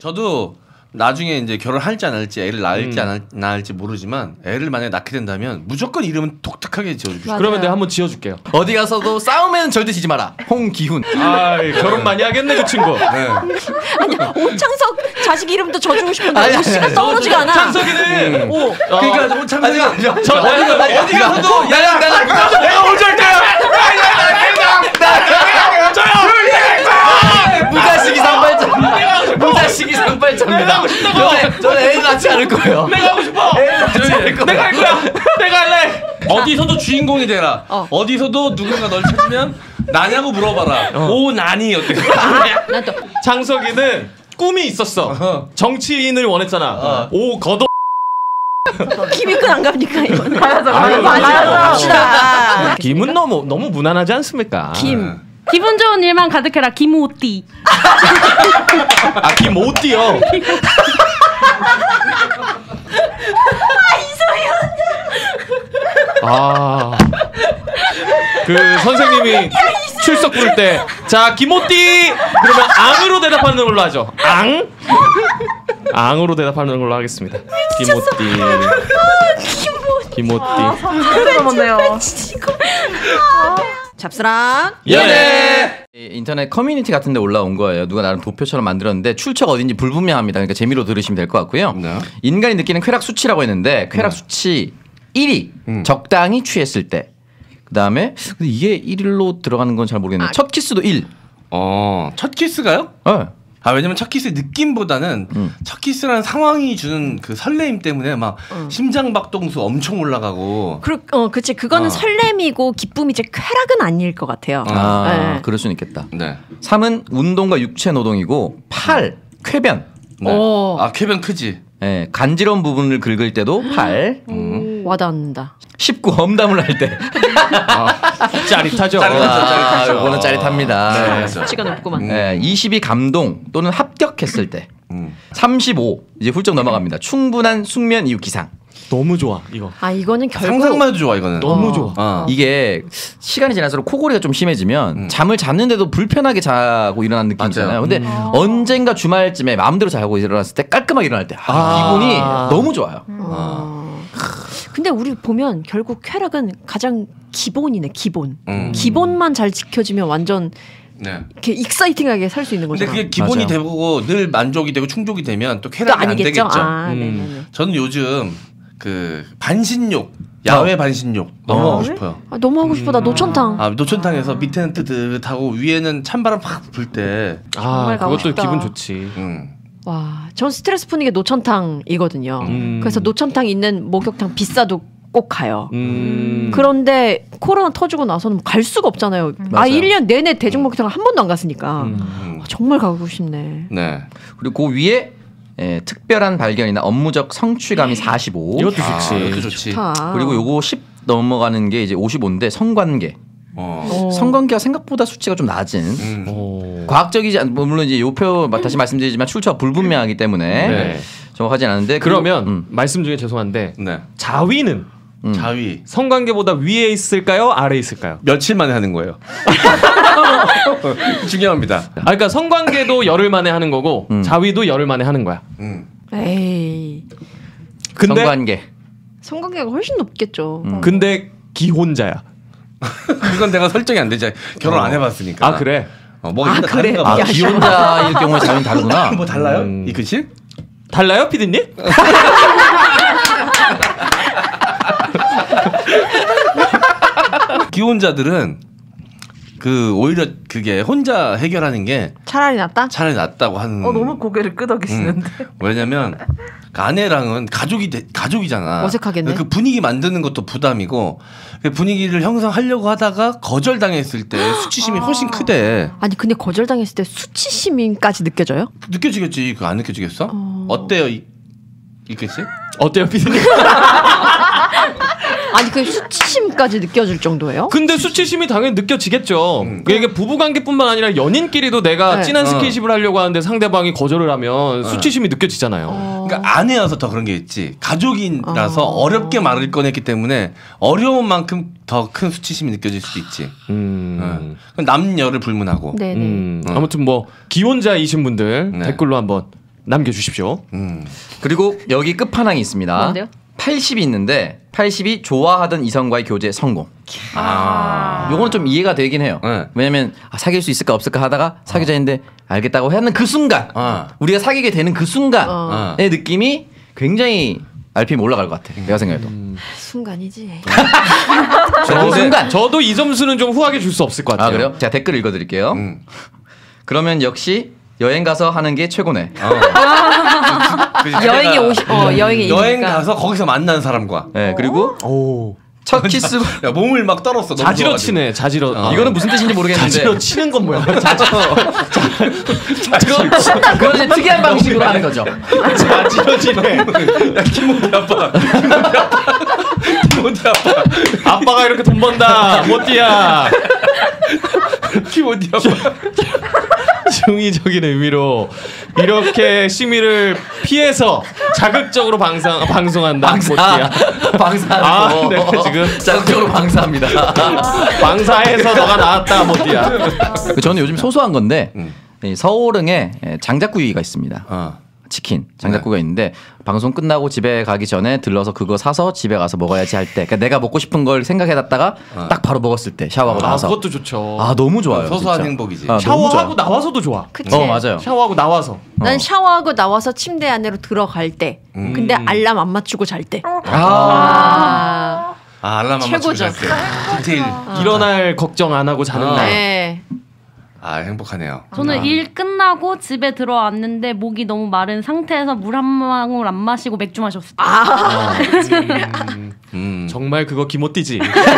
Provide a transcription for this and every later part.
저도 나중에 이제 결혼할지 안 할지 애를 낳을지 안 낳을지 모르지만 애를 만약에 낳게 된다면 무조건 이름은 독특하게 지어주고 그러면 내가 한번 지어줄게요. 어디 가서도 싸움에는 절대 지지 마라. 홍기훈. 아 결혼 많이 하겠네 그 친구. 네. 아니 오창석 자식 이름도 져주고 싶은데 오씨가 떠오르지가 않아. 창석이는 그러니까 오창석이 어디 가서도 내가 오절 때야. 무자식이 상발자. 무자식이 상발자입니다. 저는 애를 낳지 않을 거예요. 내가 하고 싶어. 내가 할 거야. 내가 할래. 어디서도 주인공이 되라. 어디서도 누군가 널 찾으면 나냐고 물어봐라. 오 나니 어때? 난 또 창석이는 꿈이 있었어. 정치인을 원했잖아. 오 걷어. 김익근 안 갑니까 이거는? 가야죠. 갑시다. 김은 너무 무난하지 않습니까? 기분 좋은 일만 가득해라 김오띠. 아 김오띠요. 아, 그 선생님이 출석 부를 때, 자 김오띠 그러면 앙으로 대답하는 걸로 하죠. 앙? 앙으로 대답하는 걸로 하겠습니다. 김오띠. 김오띠. 그러네요. 잡스랑 예. 인터넷 커뮤니티 같은 데 올라온 거예요. 누가 나름 도표처럼 만들었는데 출처가 어딘지 불분명합니다. 그러니까 재미로 들으시면 될 것 같고요. 네. 인간이 느끼는 쾌락 수치라고 했는데 쾌락 수치 1위 적당히 취했을 때. 그다음에 근데 이게 1일로 들어가는 건 잘 모르겠는데 첫 키스도 1. 첫 키스가요? 네. 왜냐면 첫 키스의 느낌보다는 첫 키스라는 상황이 주는 그 설레임 때문에 막 심장 박동수 엄청 올라가고. 그치 그거는 설렘이고 기쁨이지 쾌락은 아닐 것 같아요. 아, 네. 그럴 수는 있겠다. 네. 3은 운동과 육체 노동이고 8 쾌변. 네. 쾌변 크지. 네, 간지러운 부분을 긁을 때도 8. 와닿는다. 19 험담을 할 때. 짜릿하죠. 짜릿하죠. 이거는 짜릿합니다. 네. 수치가 높구만. 네, 22 감동 또는 합격했을 때. 35 이제 훌쩍 넘어갑니다. 충분한 숙면 이후 기상. 너무 좋아 이거. 이거는 결국 상상만 해도 좋아 이거는. 너무 좋아. 이게 시간이 지날수록 코골이가 좀 심해지면 잠을 잤는데도 불편하게 자고 일어나는 느낌 있잖아요. 근데 언젠가 주말쯤에 마음대로 자고 일어났을 때 깔끔하게 일어날 때 기분이 너무 좋아요. 근데 우리 보면 결국 쾌락은 가장 기본이네 기본. 기본만 잘 지켜지면 완전 이렇게 익사이팅하게 살 수 있는 근데 거죠. 그게 기본이 맞아요. 되고 늘 만족이 되고 충족이 되면 또 또 쾌락이 안 아니겠죠. 되겠죠. 저는 요즘 그 반신욕 야외 반신욕 너무 하고 싶어요. 너무 하고 싶어. 나 노천탕. 노천탕에서 밑에는 뜨뜻하고 위에는 찬바람 팍 불 때. 정말 가고 그것도 싶다. 기분 좋지. 와, 전 스트레스 푸는 게 노천탕이거든요. 그래서 노천탕 있는 목욕탕 비싸도 꼭 가요. 그런데 코로나 터지고 나서는 갈 수가 없잖아요. 맞아요. 1년 내내 대중목욕탕을 한 번도 안 갔으니까. 정말 가고 싶네. 네. 그리고 그 위에 특별한 발견이나 업무적 성취감이 45. 이것도 좋지. 이것도 좋지. 좋다. 그리고 요거 10 넘어가는 게 이제 55인데 성관계. 성관계가 생각보다 수치가 좀 낮은. 과학적이지 않, 물론 이제 요표 다시 말씀드리지만 출처가 불분명하기 때문에 네. 정확하지 않은데. 그러면 말씀 중에 죄송한데 네. 자위는 자위 성관계보다 위에 있을까요? 아래에 있을까요? 며칠 만에 하는 거예요. 중요합니다. 그러니까 성관계도 열흘 만에 하는 거고 자위도 열흘 만에 하는 거야. 에이. 근데 성관계. 성관계가 훨씬 높겠죠. 근데 기혼자야. 그건 내가 설정이 안 되지. 결혼 안 해봤으니까. 아 그래? 뭐 아, 그래. 다른가 봐. 야, 기혼자일 경우에 자위는 다르구나. 뭐 달라요? 이 글씨? 달라요, 피디님? 기혼자들은 그 오히려 그게 혼자 해결하는 게 차라리 낫다? 차라리 낫다고 하는. 너무 고개를 끄덕이시는데. 왜냐면 그 아내랑은 가족이잖아. 어색하겠네. 그 분위기 만드는 것도 부담이고 그 분위기를 형성하려고 하다가 거절당했을 때 수치심이 훨씬 크대. 아니 근데 거절당했을 때 수치심까지 느껴져요? 느껴지겠지. 그거 안 느껴지겠어? 어때요 이 글씨? 어때요, 피디님? 아니 그 수치심까지 느껴질 정도예요? 근데 수치심이 당연히 느껴지겠죠. 이게 부부관계뿐만 아니라 연인끼리도 내가 네. 진한 스킨십을 하려고 하는데 상대방이 거절을 하면 수치심이 느껴지잖아요. 그러니까 아내여서 더 그런 게 있지. 가족이라서 어렵게 말을 꺼냈기 때문에 어려운 만큼 더 큰 수치심이 느껴질 수도 있지. 남녀를 불문하고. 네네. 아무튼 뭐 기혼자이신 분들 네. 댓글로 한번 남겨주십시오. 그리고 여기 끝판왕이 있습니다. 뭔데요? 80이 있는데 80이 좋아하던 이성과의 교제 성공. 요거는 좀 이해가 되긴 해요. 네. 왜냐면 사귈 수 있을까 없을까 하다가 사귀자 했는데 알겠다고 하는 그 순간 우리가 사귀게 되는 그 순간의 느낌이 굉장히 RPM 올라갈 것 같아. 내가 생각해도. 순간이지. 저도 이 점수는 좀 후하게 줄 수 없을 것 같아요. 아 그래요? 제가 댓글 읽어드릴게요. 그러면 역시 여행 가서 하는 게 최고네. 여행이 여행이 여행 가서 거기서 만난 사람과. 네, 그리고 첫 키스. 야 몸을 막 떨었어. 너무 자지러 좋아가지고. 치네. 자지러. 이거는 무슨 뜻인지 모르겠는데. 자지러 치는 건 뭐야? 그건 이제 특이한 방식으로 하는 거죠. 자지러 치네. 야 김호디 아빠. 김호디 아빠. 아빠가 이렇게 돈 번다. 모띠야. 김호디 아빠. 중의적인 의미로 이렇게 심의를 피해서 자극적으로 방송한다. 모띠야. 방사하고 네, 지금 자극적으로 방사합니다. 방사해서 너가 나왔다. 모띠야. 저는 요즘 소소한 건데 이 서울흥에 장작구이가 있습니다. 치킨 장작구이가 있는데 방송 끝나고 집에 가기 전에 들러서 그거 사서 집에 가서 먹어야지 할 때, 그러니까 내가 먹고 싶은 걸 생각해놨다가 딱 바로 먹었을 때 샤워하고 나와서. 그것도 좋죠. 너무 좋아요. 소소한 진짜. 행복이지. 샤워하고 나와서도 좋아. 그치. 맞아요. 샤워하고 나와서. 난 샤워하고 나와서 침대 안으로 들어갈 때. 근데 알람 안 맞추고 잘 때. 알람 안 맞추고 최고죠. 잤어요. 제일. 일어날 걱정 안 하고 자는 날. 네. 행복하네요. 저는 일 끝나고 집에 들어왔는데 목이 너무 마른 상태에서 물 한 방울 안 마시고 맥주 마셨을 때. 정말 그거 기모띠지.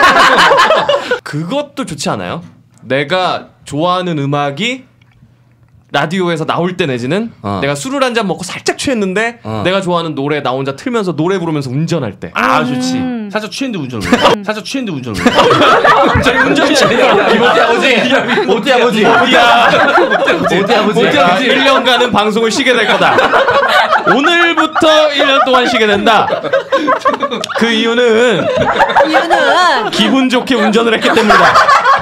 그것도 좋지 않아요? 내가 좋아하는 음악이 라디오에서 나올 때 내지는 내가 술을 한 잔 먹고 살짝 취했는데 내가 좋아하는 노래 나 혼자 틀면서 노래 부르면서 운전할 때. 좋지. 살짝 취했는데 운전을 해. 살짝 취했는데 운전을 해. 운전이 아니라 모띠 아버지. 모띠 아버지. 모띠 아버지. 1년간은 방송을 쉬게 될 거다. 오늘부터 1년 동안 쉬게 된다. 그 이유는 기분 좋게 운전을 했기 때문이다.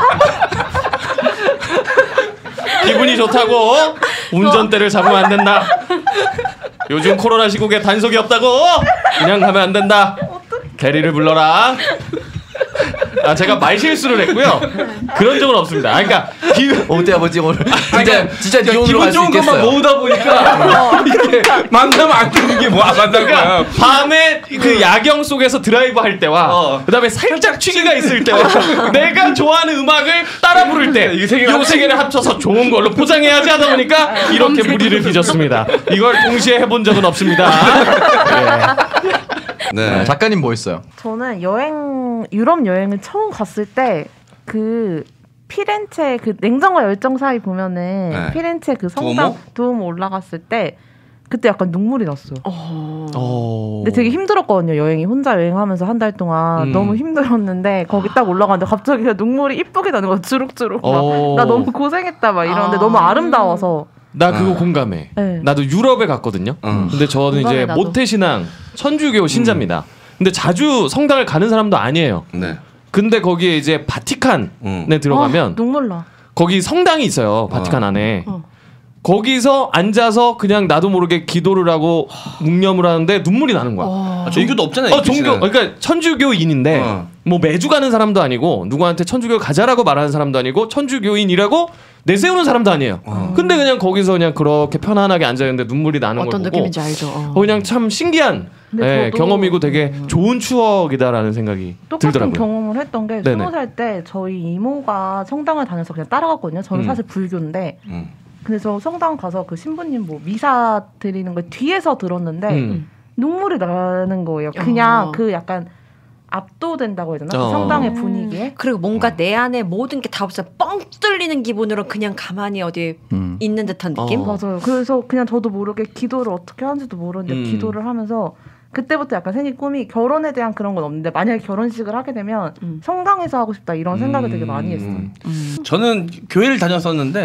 기분이 좋다고 운전대를 잡으면 안 된다. 요즘 코로나 시국에 단속이 없다고 그냥 가면 안 된다. 대리를 불러라. 제가 말실수를 했고요. 그런 적은 없습니다. 그러니까 모띠 아버지 오늘 진짜 니 오늘 기분 갈 수 좋은 것만 있겠어요. 모으다 보니까 이렇게 만나면 안 되는 게 뭐야 만난 거야. 밤에 그 야경 속에서 드라이브 할 때와 그다음에 살짝 취기가 있을 때와 내가 좋아하는 음악을 따라 부를 때 이 세 개를 합쳐서 좋은 걸로 포장해야지 하다 보니까 이렇게 무리를 빚었습니다. 이걸 동시에 해본 적은 없습니다. 네. 작가님 뭐 있어요? 저는 유럽 여행을 처음 갔을 때 그 피렌체 그 냉정과 열정 사이 보면은 피렌체 그 성당 두오모 올라갔을 때 그때 약간 눈물이 났어요. 근데 되게 힘들었거든요. 여행이 혼자 여행하면서 한 달 동안 너무 힘들었는데 거기 딱 올라갔는데 갑자기 그냥 눈물이 이쁘게 나는 거야. 주룩주룩 막. 나 너무 고생했다 막 이러는데 너무 아름다워서. 나 그거 공감해. 네. 나도 유럽에 갔거든요. 근데 저는 이제 나도. 모태신앙 천주교 신자입니다. 근데 자주 성당을 가는 사람도 아니에요. 네. 근데 거기에 이제 바티칸에 들어가면 눈물 나. 거기 성당이 있어요. 바티칸 안에. 거기서 앉아서 그냥 나도 모르게 기도를 하고 묵념을 하는데 눈물이 나는 거야. 종교도 없잖아요. 종교. 그러니까 천주교인인데 뭐 매주 가는 사람도 아니고 누구한테 천주교 가자라고 말하는 사람도 아니고 천주교인이라고 내세우는 사람도 아니에요. 근데 그냥 거기서 그냥 그렇게 편안하게 앉아 있는데 눈물이 나는 걸 보고 어떤 느낌인지 알죠. 그냥 참 신기한 근데 저도 경험이고 되게 좋은 추억이다라는 생각이 똑같은 들더라고요. 경험을 했던 게 네네. 20살 때 저희 이모가 성당을 다녀서 그냥 따라갔거든요. 저는 사실 불교인데 그래서 성당 가서 그 신부님 뭐 미사 드리는 걸 뒤에서 들었는데 눈물이 나는 거예요. 그냥 그 약간 압도된다고 해야 되나? 그 성당의 분위기에. 그리고 뭔가 내 안에 모든 게 다 없어 뻥 뚫리는 기분으로 그냥 가만히 어디 있는 듯한 느낌? 맞아요. 그래서 그냥 저도 모르게 기도를 어떻게 하는지도 모르는데 기도를 하면서 그때부터 약간 생긴 꿈이 결혼에 대한 그런 건 없는데 만약에 결혼식을 하게 되면 성당에서 하고 싶다 이런 생각을 되게 많이 했어요. 저는 교회를 다녔었는데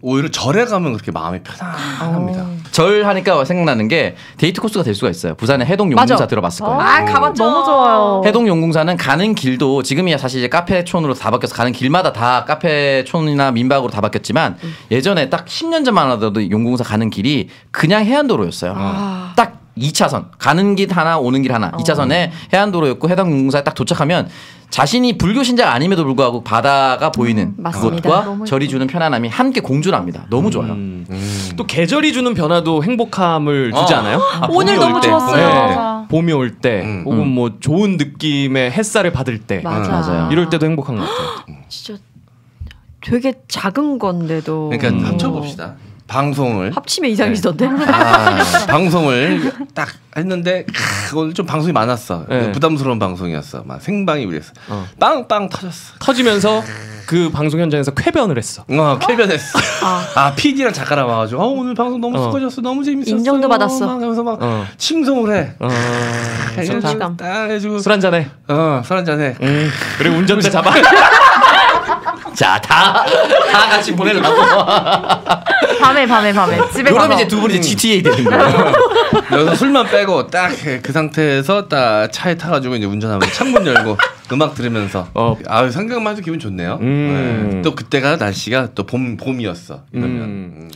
오히려 절에 가면 그렇게 마음이 편안합니다. 절 하니까 생각나는 게 데이트 코스가 될 수가 있어요. 부산에 해동용궁사 맞아. 들어봤을 거예요. 아 가봤죠. 너무 좋아요. 해동용궁사는 가는 길도 지금이야 사실 이제 카페촌으로 다 바뀌어서 가는 길마다 다 카페촌이나 민박으로 다 바뀌었지만 예전에 딱 10년 전만 하더라도 용궁사 가는 길이 그냥 해안도로였어요. 딱 2차선 가는 길 하나 오는 길 하나 2차선에 해안도로였고 해동용궁사에 딱 도착하면 자신이 불교 신자가 아님에도 불구하고 바다가 보이는 그것과 절이 주는 편안함이 함께 공존을 합니다. 너무 좋아요. 또 계절이 주는 변화도 행복함을 주지 않아요? 오늘 너무 좋았어요. 봄이 올 때 혹은 뭐 좋은 느낌의 햇살을 받을 때 맞아요. 이럴 때도 행복한 것 같아요. 진짜 되게 작은 건데도 그러니까 합쳐봅시다. 방송을 합치면 이상해지던데. 방송을 딱 했는데 오늘 좀 방송이 많았어. 네. 부담스러운 방송이었어. 막 생방이 우리였어. 빵빵 터졌어. 터지면서 그 방송 현장에서 쾌변을 했어. 쾌변했어. PD랑 작가랑 와가지고 오늘 방송 너무 수고하셨어. 너무 재밌었어. 인정도 받았어. 막 하면서 막 칭송을 해. 성취감. 해가지고 술 한잔 해. 술 한잔 해. 그리고 운전대 잡아. 자, 다 같이 보내려고. 밤에 집에 그러면 가서 이제 두 분이 GTA 되는 거예요. 여기서 술만 빼고 딱 그 상태에서 딱 차에 타가지고 이제 운전하면서 창문 열고 음악 들으면서 생각만 해도 기분 좋네요. 네. 또 그때가 날씨가 또 봄이었어. 이러면.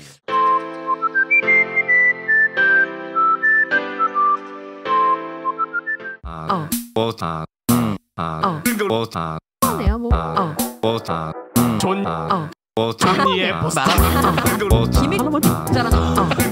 네요 뭐. 존니의 보스. 기믹 잘하나.